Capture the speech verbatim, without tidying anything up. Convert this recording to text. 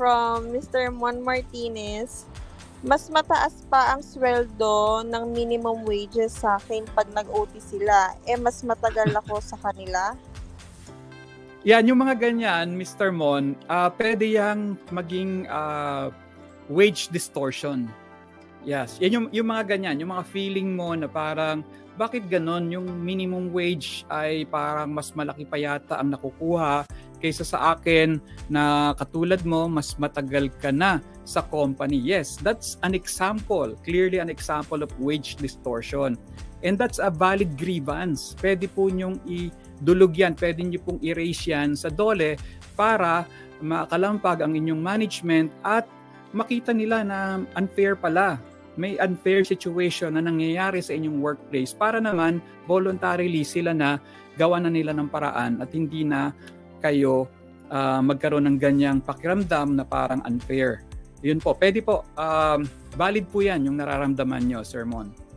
from Mister Mon Martinez, mas mataas pa ang sweldo ng minimum wages sa akin pag nag-O T sila. Eh, mas matagal ako sa kanila. Yan, yung mga ganyan, Mister Mon, uh, pwede yang maging uh, wage distortion. Yes, yan yung, yung mga ganyan, yung mga feeling mo na parang, bakit ganon? Yung minimum wage ay parang mas malaki pa yata ang nakukuha kaysa sa akin na katulad mo, mas matagal ka na sa company. Yes, that's an example, clearly an example of wage distortion. And that's a valid grievance. Pwede po nyong idulog yan, pwede nyo pong erase yan sa DOLE para makalampag ang inyong management at makita nila na unfair pala. May unfair situation na nangyayari sa inyong workplace para naman voluntarily sila na gawa na nila ng paraan at hindi na kayo uh, magkaroon ng ganyang pakiramdam na parang unfair. Yun po, pwede po, um, valid po yan yung nararamdaman nyo, Sir Mon.